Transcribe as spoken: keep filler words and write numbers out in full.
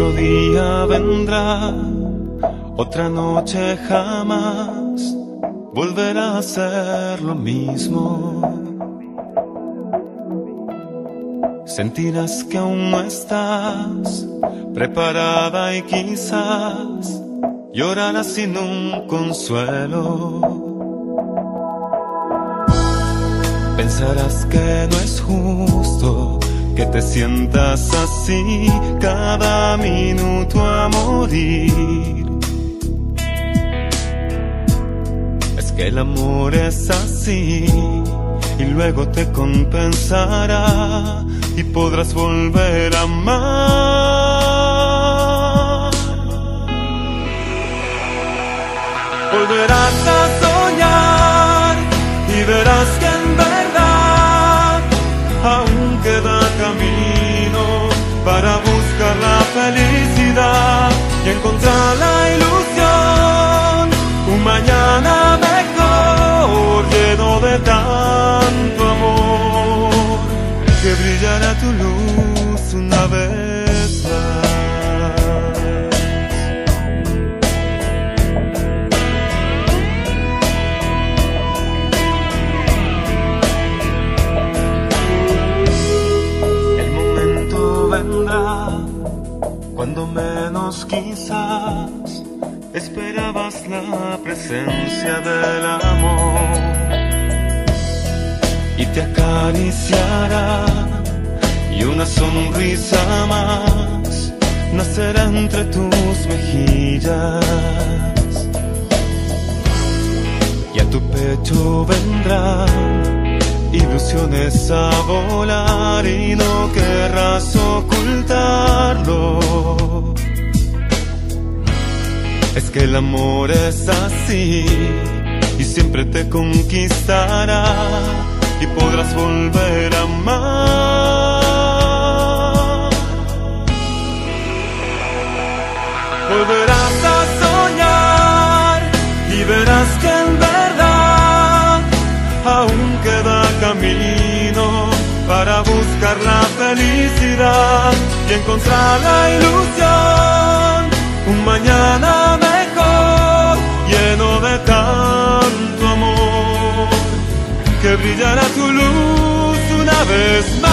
Otro día vendrá, otra noche jamás volverá a ser lo mismo. Sentirás que aún no estás preparada y quizás llorarás sin un consuelo. Pensarás que no es justo que te sientas así cada minuto a morir. Es que el amor es así y luego te compensará y podrás volver a amar. Volverás a soñar y verás que en verdad aún queda camino para buscar la felicidad y encontrar la ilusión, un mañana mejor lleno de tanto amor, que brillará tu luz una vez más. Cuando menos quizás esperabas la presencia del amor, y te acariciará y una sonrisa más nacerá entre tus mejillas, y a tu pecho vendrán ilusiones a volar y no querrás ocultarlo. Es que el amor es así y siempre te conquistará y podrás volver a amar. Volverás a soñar y verás que en verdad aún queda camino para buscar la felicidad y encontrar la ilusión, un mañana mejor lleno de tanto amor, que brillará tu luz una vez más.